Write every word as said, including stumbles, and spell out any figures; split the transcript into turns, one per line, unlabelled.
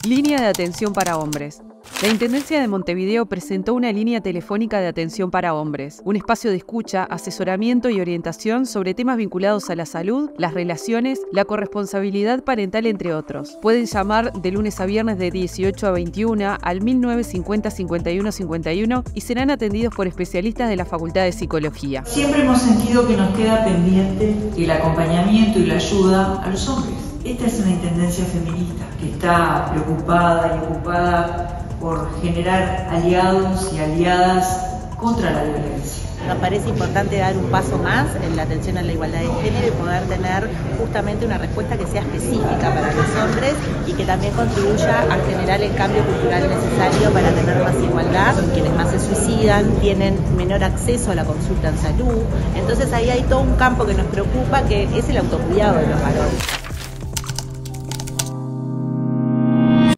Línea de atención para hombres. La Intendencia de Montevideo presentó una línea telefónica de atención para hombres, un espacio de escucha, asesoramiento y orientación sobre temas vinculados a la salud, las relaciones, la corresponsabilidad parental, entre otros. Pueden llamar de lunes a viernes de dieciocho a veintiuna al mil novecientos cincuenta, cincuenta y uno cincuenta y uno y serán atendidos por especialistas de la Facultad de Psicología.
Siempre hemos sentido que nos queda pendiente el acompañamiento y la ayuda a los hombres. Esta es una intendencia feminista que está preocupada y ocupada por generar aliados y aliadas contra la violencia.
Nos parece importante dar un paso más en la atención a la igualdad de género y poder tener justamente una respuesta que sea específica para los hombres y que también contribuya a generar el cambio cultural necesario para tener más igualdad. Quienes más se suicidan tienen menor acceso a la consulta en salud. Entonces ahí hay todo un campo que nos preocupa, que es el autocuidado de los varones.